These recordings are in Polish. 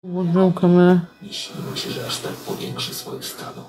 Włączyłem kamerę. Nie śniło się, że aż tak powiększy swoje stado.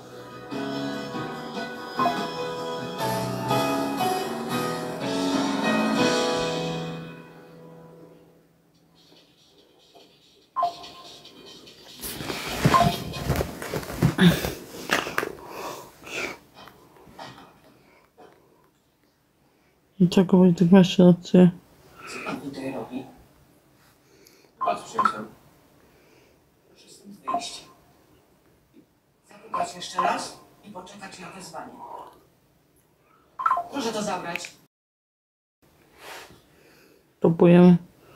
Dlaczego Wojtek masz rację? Co pan tutaj robi? Patrz, przyjaciel. Proszę stąd wyjść. Zapukać jeszcze raz i poczekać na wezwanie. Proszę to zabrać. Próbujemy.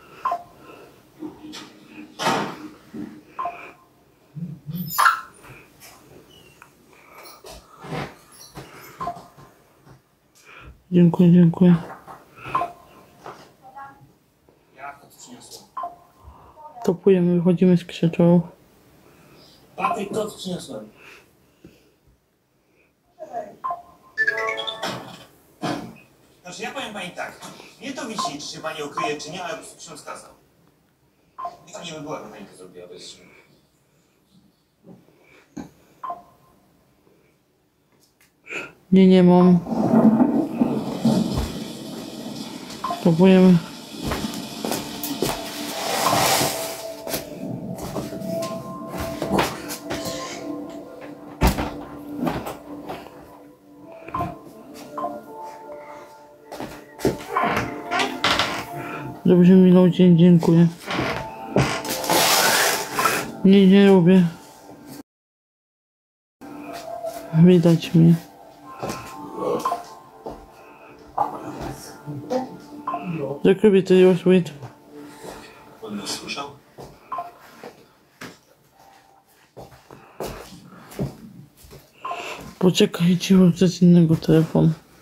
Dziękuję, dziękuję. Jak to przyniosło? Topujemy, wychodzimy z krzyczą. Patryk, to przyniosłem. Znaczy, ja powiem pani tak. Nie to wisi, czy się pani ukryje, czy nie, ale po prostu ksiądz kazał. I to nie by była, że pani to zrobiła bez... Nie mam. Próbujemy. Żebyś minął dzień, dziękuję. Nie lubię. Widać mnie. Do kobiety już wyjdę. On nas słyszał? Poczekajcie, mam coś innego telefon.